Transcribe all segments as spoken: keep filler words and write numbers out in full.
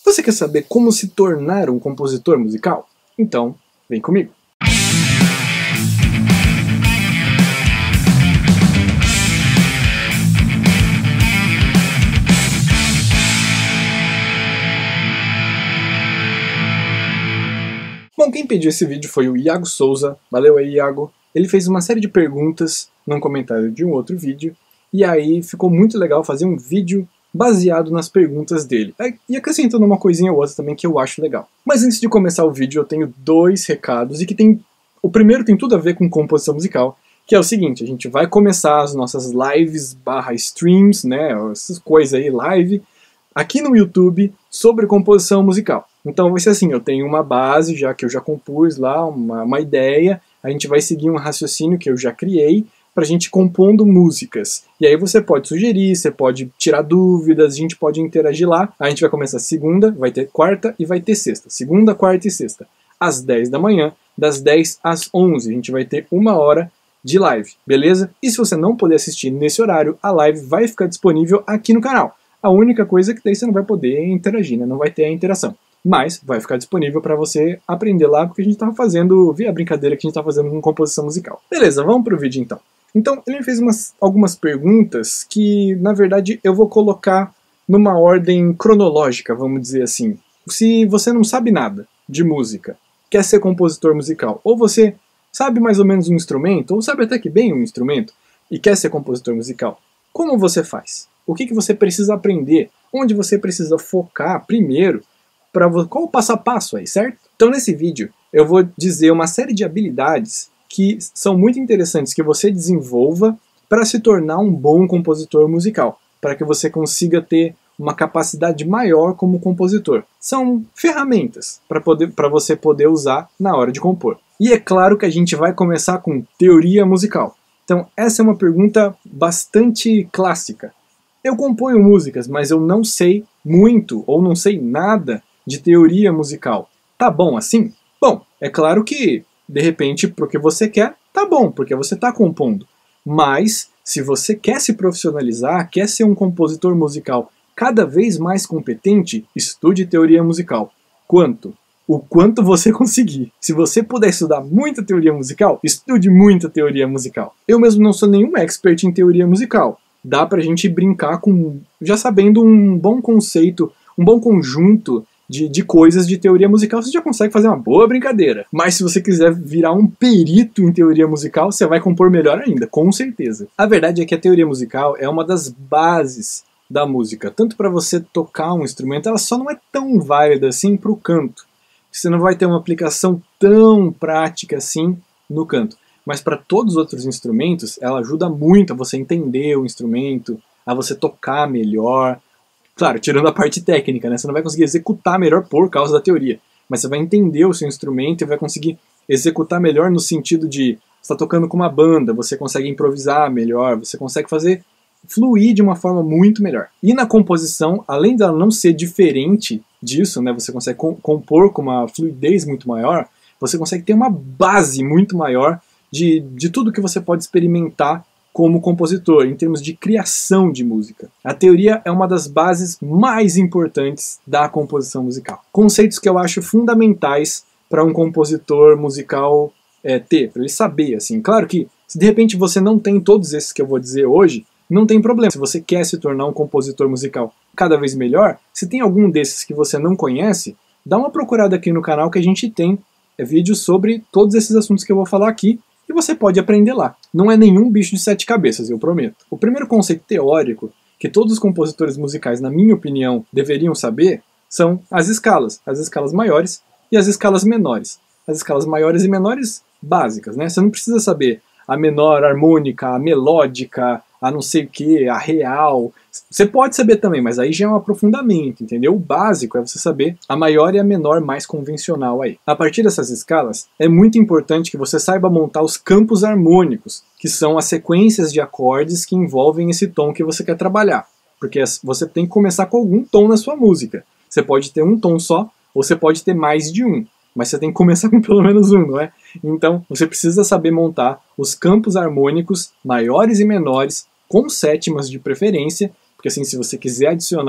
Você quer saber como se tornar um compositor musical? Então, vem comigo! Bom, quem pediu esse vídeo foi o Iago Souza. Valeu aí, Iago. Ele fez uma série de perguntas num comentário de um outro vídeo, e aí ficou muito legal fazer um vídeo baseado nas perguntas dele. E acrescentando uma coisinha ou outra também que eu acho legal. Mas antes de começar o vídeo, eu tenho dois recados, e que tem... O primeiro tem tudo a ver com composição musical, que é o seguinte: a gente vai começar as nossas lives barra streams, né, essas coisas aí, live, aqui no YouTube, sobre composição musical. Então vai ser assim, eu tenho uma base, já que eu já compus lá, uma, uma ideia, a gente vai seguir um raciocínio que eu já criei, pra gente compondo músicas. E aí você pode sugerir, você pode tirar dúvidas, a gente pode interagir lá. A gente vai começar segunda, vai ter quarta e vai ter sexta. Segunda, quarta e sexta. Às dez da manhã, das dez às onze. A gente vai ter uma hora de live, beleza? E se você não puder assistir nesse horário, a live vai ficar disponível aqui no canal. A única coisa é que daí você não vai poder interagir, né? Não vai ter a interação. Mas vai ficar disponível para você aprender lá, porque a gente estava fazendo, vi a brincadeira que a gente estava fazendo com composição musical. Beleza, vamos pro vídeo então. Então, ele me fez umas, algumas perguntas que, na verdade, eu vou colocar numa ordem cronológica, vamos dizer assim. Se você não sabe nada de música, quer ser compositor musical, ou você sabe mais ou menos um instrumento, ou sabe até que bem um instrumento, e quer ser compositor musical, como você faz? O que, que você precisa aprender? Onde você precisa focar primeiro? Pra, qual o passo a passo aí, certo? Então nesse vídeo eu vou dizer uma série de habilidades que são muito interessantes que você desenvolva para se tornar um bom compositor musical, para que você consiga ter uma capacidade maior como compositor. São ferramentas para poder, para você poder usar na hora de compor. E é claro que a gente vai começar com teoria musical. Então essa é uma pergunta bastante clássica. Eu componho músicas, mas eu não sei muito ou não sei nada de teoria musical. Tá bom assim? Bom, é claro que, de repente, porque você quer, tá bom, porque você tá compondo. Mas, se você quer se profissionalizar, quer ser um compositor musical cada vez mais competente, estude teoria musical. Quanto? O quanto você conseguir. Se você puder estudar muita teoria musical, estude muita teoria musical. Eu mesmo não sou nenhum expert em teoria musical. Dá pra gente brincar com, já sabendo um bom conceito, um bom conjunto De, de coisas de teoria musical, você já consegue fazer uma boa brincadeira. Mas se você quiser virar um perito em teoria musical, você vai compor melhor ainda, com certeza. A verdade é que a teoria musical é uma das bases da música. Tanto para você tocar um instrumento, ela só não é tão válida assim para o canto. Você não vai ter uma aplicação tão prática assim no canto. Mas para todos os outros instrumentos, ela ajuda muito a você entender o instrumento, a você tocar melhor. Claro, tirando a parte técnica, né? Você não vai conseguir executar melhor por causa da teoria. Mas você vai entender o seu instrumento e vai conseguir executar melhor no sentido de você está tocando com uma banda, você consegue improvisar melhor, você consegue fazer fluir de uma forma muito melhor. E na composição, além dela não ser diferente disso, né? Você consegue compor com uma fluidez muito maior, você consegue ter uma base muito maior de, de tudo que você pode experimentar como compositor, em termos de criação de música. A teoria é uma das bases mais importantes da composição musical. Conceitos que eu acho fundamentais para um compositor musical é, ter, para ele saber, assim. Claro que, se de repente você não tem todos esses que eu vou dizer hoje, não tem problema. Se você quer se tornar um compositor musical cada vez melhor, se tem algum desses que você não conhece, dá uma procurada aqui no canal que a gente tem é, vídeos sobre todos esses assuntos que eu vou falar aqui, e você pode aprender lá. Não é nenhum bicho de sete cabeças, eu prometo. O primeiro conceito teórico que todos os compositores musicais, na minha opinião, deveriam saber são as escalas. As escalas maiores e as escalas menores. As escalas maiores e menores básicas, né? Você não precisa saber a menor harmônica, a melódica, a não sei o que, a real. Você pode saber também, mas aí já é um aprofundamento, entendeu? O básico é você saber a maior e a menor mais convencional aí. A partir dessas escalas, é muito importante que você saiba montar os campos harmônicos, que são as sequências de acordes que envolvem esse tom que você quer trabalhar. Porque você tem que começar com algum tom na sua música. Você pode ter um tom só, ou você pode ter mais de um. Mas você tem que começar com pelo menos um, não é? Então, você precisa saber montar os campos harmônicos maiores e menores, com sétimas de preferência, porque assim, se você quiser adicionar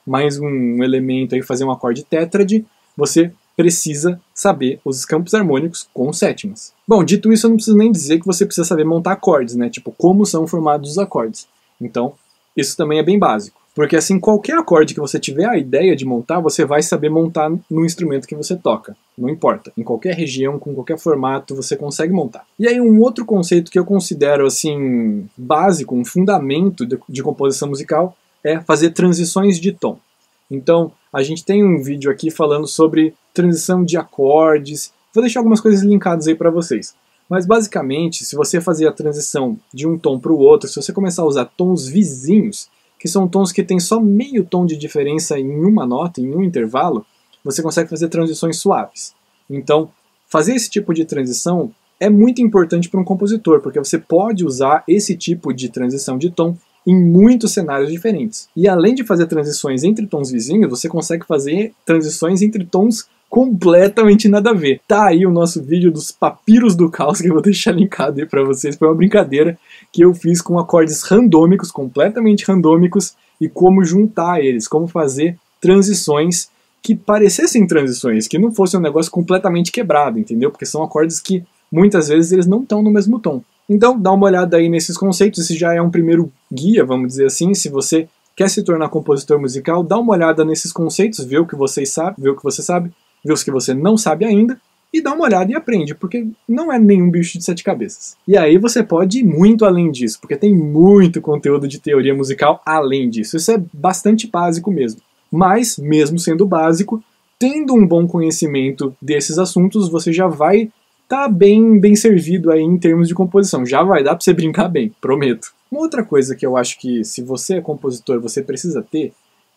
mais um elemento aí, fazer um acorde tétrade, você precisa saber os campos harmônicos com sétimas. Bom, dito isso, eu não preciso nem dizer que você precisa saber montar acordes, né? Tipo, como são formados os acordes. Então, isso também é bem básico. Porque assim, qualquer acorde que você tiver a ideia de montar, você vai saber montar no instrumento que você toca. Não importa. Em qualquer região, com qualquer formato, você consegue montar. E aí um outro conceito que eu considero assim básico, um fundamento de, de composição musical, é fazer transições de tom. Então, a gente tem um vídeo aqui falando sobre transição de acordes. Vou deixar algumas coisas linkadas aí para vocês. Mas basicamente, se você fazer a transição de um tom para o outro, se você começar a usar tons vizinhos, que são tons que tem só meio tom de diferença em uma nota, em um intervalo, você consegue fazer transições suaves. Então, fazer esse tipo de transição é muito importante para um compositor, porque você pode usar esse tipo de transição de tom em muitos cenários diferentes. E além de fazer transições entre tons vizinhos, você consegue fazer transições entre tons completamente nada a ver. Tá aí o nosso vídeo dos papiros do caos, que eu vou deixar linkado aí pra vocês. Foi uma brincadeira que eu fiz com acordes randômicos, completamente randômicos, e como juntar eles, como fazer transições que parecessem transições, que não fosse um negócio completamente quebrado, entendeu? Porque são acordes que muitas vezes eles não estão no mesmo tom. Então dá uma olhada aí nesses conceitos, esse já é um primeiro guia, vamos dizer assim. Se você quer se tornar compositor musical, dá uma olhada nesses conceitos, vê o que vocês sabem, vê o que você sabe, vê os que você não sabe ainda, e dá uma olhada e aprende, porque não é nenhum bicho de sete cabeças. E aí você pode ir muito além disso, porque tem muito conteúdo de teoria musical além disso. Isso é bastante básico mesmo. Mas, mesmo sendo básico, tendo um bom conhecimento desses assuntos, você já vai estar tá bem, bem servido aí em termos de composição. Já vai dar para você brincar bem, prometo. Uma outra coisa que eu acho que, se você é compositor, você precisa ter,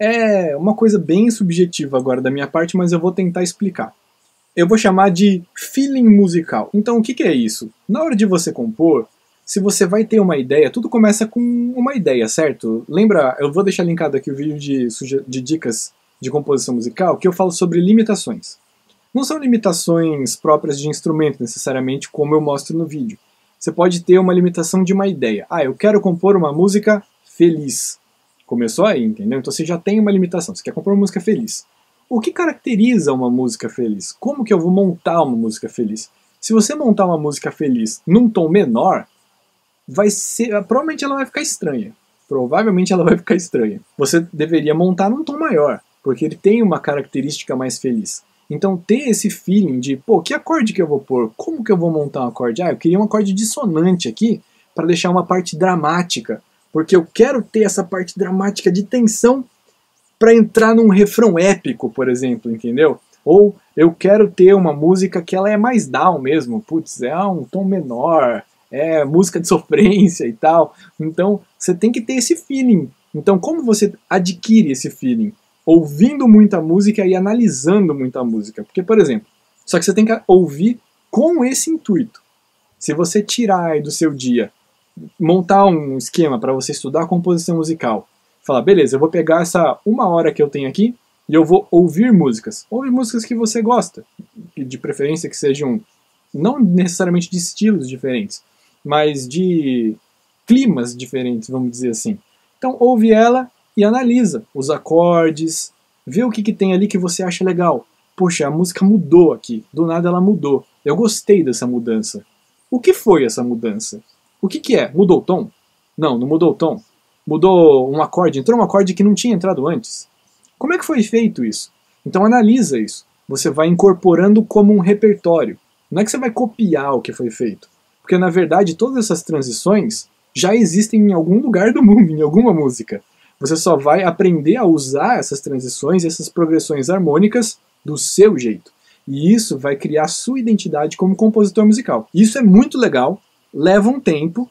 é uma coisa bem subjetiva agora da minha parte, mas eu vou tentar explicar. Eu vou chamar de feeling musical. Então, o que, que é isso? Na hora de você compor, se você vai ter uma ideia, tudo começa com uma ideia, certo? Lembra, eu vou deixar linkado aqui o vídeo de, de dicas de composição musical, que eu falo sobre limitações. Não são limitações próprias de instrumento, necessariamente, como eu mostro no vídeo. Você pode ter uma limitação de uma ideia. Ah, eu quero compor uma música feliz. Começou aí, entendeu? Então você já tem uma limitação, você quer compor uma música feliz. O que caracteriza uma música feliz? Como que eu vou montar uma música feliz? Se você montar uma música feliz num tom menor, vai ser, provavelmente ela vai ficar estranha. Provavelmente ela vai ficar estranha. Você deveria montar num tom maior, porque ele tem uma característica mais feliz. Então ter esse feeling de, pô, que acorde que eu vou pôr? Como que eu vou montar um acorde? Ah, eu queria um acorde dissonante aqui, para deixar uma parte dramática. Porque eu quero ter essa parte dramática de tensão para entrar num refrão épico, por exemplo, entendeu? Ou eu quero ter uma música que ela é mais down mesmo, putz, é um tom menor, é música de sofrência e tal. Então você tem que ter esse feeling. Então como você adquire esse feeling? Ouvindo muita música e analisando muita música. Porque, por exemplo, só que você tem que ouvir com esse intuito. Se você tirar aí do seu dia, montar um esquema para você estudar composição musical, falar, beleza, eu vou pegar essa uma hora que eu tenho aqui e eu vou ouvir músicas. Ouvir músicas que você gosta, de preferência que sejam, não necessariamente de estilos diferentes, mas de climas diferentes, vamos dizer assim. Então ouve ela e analisa os acordes, vê o que, que tem ali que você acha legal. Poxa, a música mudou aqui, do nada ela mudou. Eu gostei dessa mudança. O que foi essa mudança? O que, que é? Mudou o tom? Não, não mudou o tom. Mudou um acorde, entrou um acorde que não tinha entrado antes. Como é que foi feito isso? Então analisa isso. Você vai incorporando como um repertório. Não é que você vai copiar o que foi feito. Porque na verdade todas essas transições já existem em algum lugar do mundo, em alguma música. Você só vai aprender a usar essas transições, essas progressões harmônicas do seu jeito. E isso vai criar sua identidade como compositor musical. Isso é muito legal, leva um tempo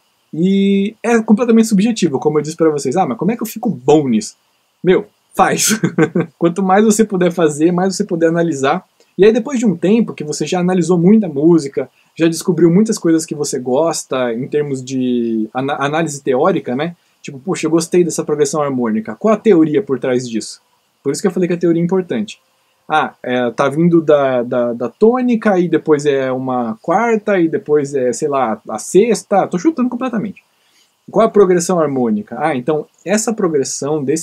e é completamente subjetivo, como eu disse pra vocês. Ah, mas como é que eu fico bom nisso? Meu, faz! Quanto mais você puder fazer, mais você puder analisar. E aí depois de um tempo que você já analisou muita música, já descobriu muitas coisas que você gosta em termos de análise teórica, né? Tipo, puxa, eu gostei dessa progressão harmônica. Qual a teoria por trás disso? Por isso que eu falei que a teoria é importante. Ah, é, tá vindo da, da, da tônica, e depois é uma quarta, e depois é, sei lá, a sexta. Tô chutando completamente. Qual a progressão harmônica? Ah, então essa progressão desse,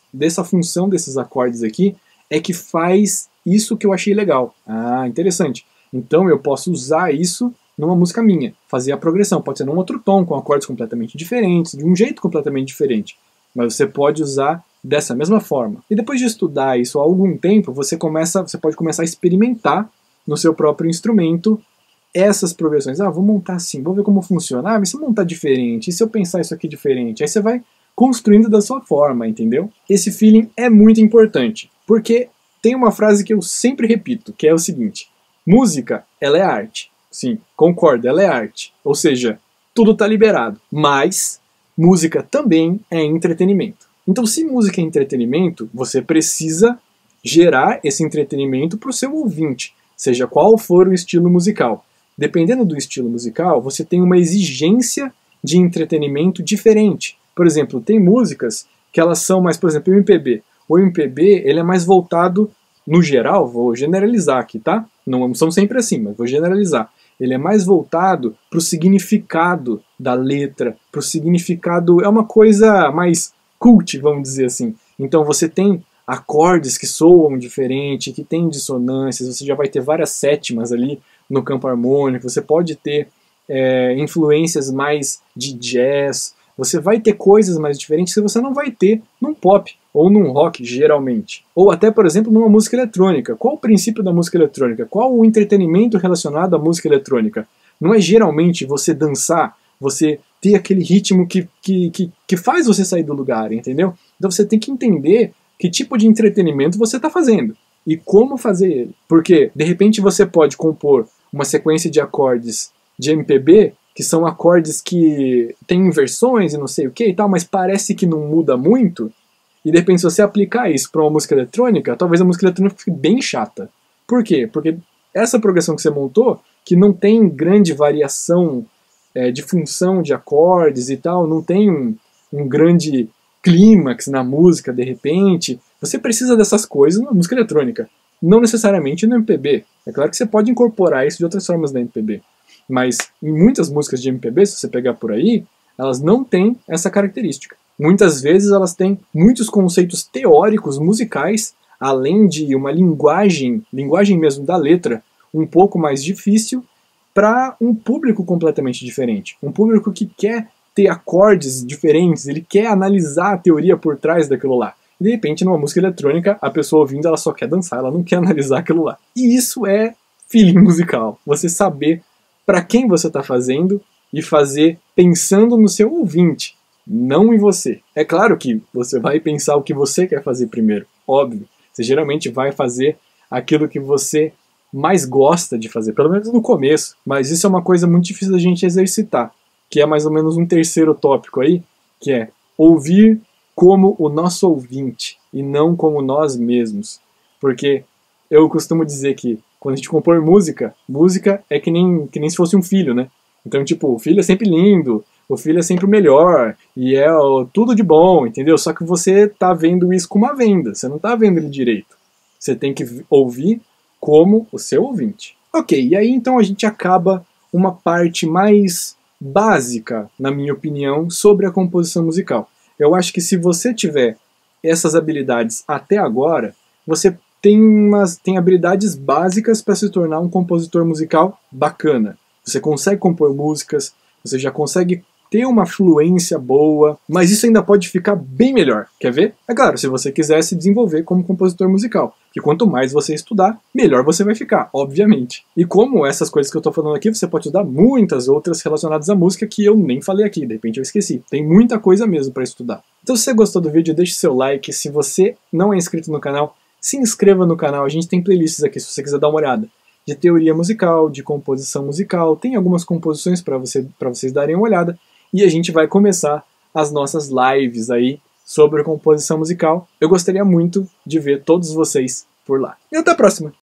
dessa função desses acordes aqui é que faz isso que eu achei legal. Ah, interessante. Então eu posso usar isso numa música minha, fazer a progressão. Pode ser num outro tom, com acordes completamente diferentes, de um jeito completamente diferente. Mas você pode usar dessa mesma forma. E depois de estudar isso há algum tempo, você, começa, você pode começar a experimentar no seu próprio instrumento essas progressões. Ah, vou montar assim, vou ver como funciona. Ah, mas se eu montar diferente, e se eu pensar isso aqui diferente? Aí você vai construindo da sua forma, entendeu? Esse feeling é muito importante, porque tem uma frase que eu sempre repito, que é o seguinte: música, ela é arte. Sim, concordo, ela é arte. Ou seja, tudo está liberado. Mas música também é entretenimento. Então, se música é entretenimento, você precisa gerar esse entretenimento para o seu ouvinte, seja qual for o estilo musical. Dependendo do estilo musical, você tem uma exigência de entretenimento diferente. Por exemplo, tem músicas que elas são mais, por exemplo, M P B. O M P B, ele é mais voltado, no geral, vou generalizar aqui, tá? Não são sempre assim, mas vou generalizar. Ele é mais voltado para o significado da letra, para o significado, é uma coisa mais cult, vamos dizer assim. Então você tem acordes que soam diferente, que tem dissonâncias, você já vai ter várias sétimas ali no campo harmônico, você pode ter é, influências mais de jazz, você vai ter coisas mais diferentes que você não vai ter num pop ou num rock, geralmente. Ou até, por exemplo, numa música eletrônica. Qual o princípio da música eletrônica? Qual o entretenimento relacionado à música eletrônica? Não é geralmente você dançar, você ter aquele ritmo que, que, que, que faz você sair do lugar, entendeu? Então você tem que entender que tipo de entretenimento você está fazendo e como fazer ele. Porque, de repente, você pode compor uma sequência de acordes de M P B, que são acordes que tem inversões e não sei o que e tal, mas parece que não muda muito, e de repente se você aplicar isso para uma música eletrônica, talvez a música eletrônica fique bem chata. Por quê? Porque essa progressão que você montou, que não tem grande variação é, de função de acordes e tal, não tem um, um grande clímax na música de repente, você precisa dessas coisas na música eletrônica, não necessariamente no M P B. É claro que você pode incorporar isso de outras formas na M P B, mas em muitas músicas de M P B, se você pegar por aí, elas não têm essa característica. Muitas vezes elas têm muitos conceitos teóricos musicais, além de uma linguagem, linguagem mesmo da letra, um pouco mais difícil para um público completamente diferente. Um público que quer ter acordes diferentes, ele quer analisar a teoria por trás daquilo lá. E de repente, numa música eletrônica, a pessoa ouvindo, ela só quer dançar, ela não quer analisar aquilo lá. E isso é feeling musical. Você saber para quem você está fazendo e fazer pensando no seu ouvinte, não em você. É claro que você vai pensar o que você quer fazer primeiro, óbvio. Você geralmente vai fazer aquilo que você mais gosta de fazer, pelo menos no começo. Mas isso é uma coisa muito difícil da gente exercitar, que é mais ou menos um terceiro tópico aí, que é ouvir como o nosso ouvinte e não como nós mesmos. Porque eu costumo dizer que quando a gente compõe música, música é que nem, que nem se fosse um filho, né? Então, tipo, o filho é sempre lindo, o filho é sempre o melhor, e é ó, tudo de bom, entendeu? Só que você tá vendo isso com uma venda, você não tá vendo ele direito. Você tem que ouvir como o seu ouvinte. Ok, e aí então a gente acaba uma parte mais básica, na minha opinião, sobre a composição musical. Eu acho que se você tiver essas habilidades até agora, você tem, umas, tem habilidades básicas para se tornar um compositor musical bacana. Você consegue compor músicas, você já consegue ter uma fluência boa, mas isso ainda pode ficar bem melhor. Quer ver? É claro, se você quiser se desenvolver como compositor musical. Que quanto mais você estudar, melhor você vai ficar, obviamente. E como essas coisas que eu estou falando aqui, você pode estudar muitas outras relacionadas à música que eu nem falei aqui, de repente eu esqueci. Tem muita coisa mesmo para estudar. Então se você gostou do vídeo, deixe seu like. Se você não é inscrito no canal, se inscreva no canal. A gente tem playlists aqui, se você quiser dar uma olhada. De teoria musical, de composição musical. Tem algumas composições para você, para vocês darem uma olhada. E a gente vai começar as nossas lives aí sobre composição musical. Eu gostaria muito de ver todos vocês por lá. E até a próxima!